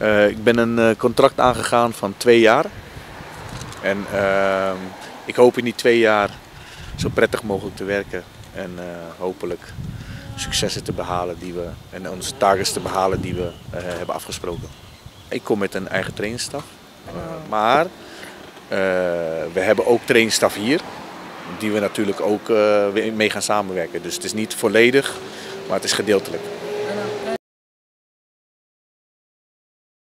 Ik ben een contract aangegaan van 2 jaar. En ik hoop in die 2 jaar zo prettig mogelijk te werken. En hopelijk successen te behalen en onze targets te behalen die we hebben afgesproken. Ik kom met een eigen trainingsstaf. Maar we hebben ook trainingsstaf hier. Die we natuurlijk ook mee gaan samenwerken. Dus het is niet volledig, maar het is gedeeltelijk.